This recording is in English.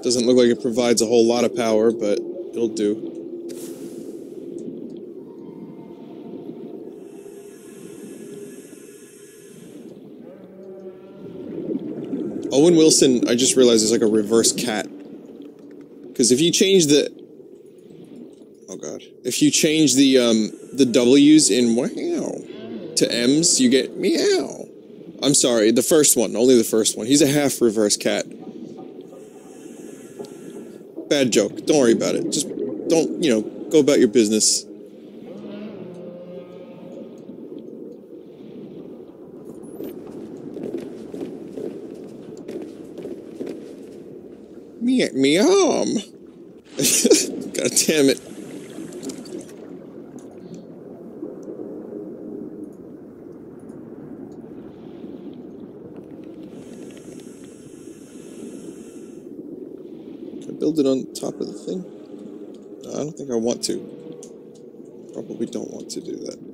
Doesn't look like it provides a whole lot of power, but it'll do. Owen Wilson, I just realized, is like a reverse cat. Because if you change the... Oh god. If you change the W's in wow to M's, you get meow. I'm sorry, the first one. Only the first one. He's a half reverse cat. Bad joke. Don't worry about it. Just don't, go about your business. Meow. God damn it. Can I build it on top of the thing? No, I don't think I want to. Probably don't want to do that.